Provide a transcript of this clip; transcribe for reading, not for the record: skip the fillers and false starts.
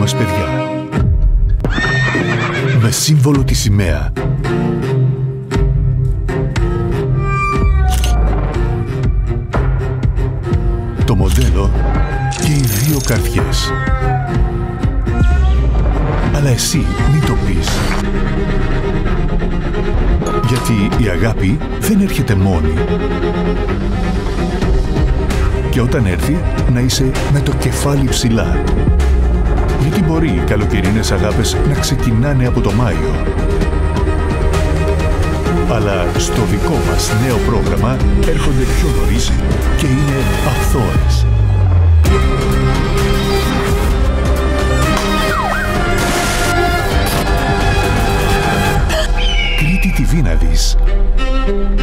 μας παιδιά. Με σύμβολο τη σημαία. Το μοντέλο και οι δύο καρδιές. Αλλά εσύ μην το πεις. Γιατί η αγάπη δεν έρχεται μόνη. Και όταν έρθει, να είσαι με το κεφάλι ψηλά. Γιατί μπορεί οι καλοκαιρινές αγάπες να ξεκινάνε από το Μάιο. Αλλά στο δικό μας νέο πρόγραμμα έρχονται πιο νωρίς και είναι αθώες. Κρήτη TV να δεις.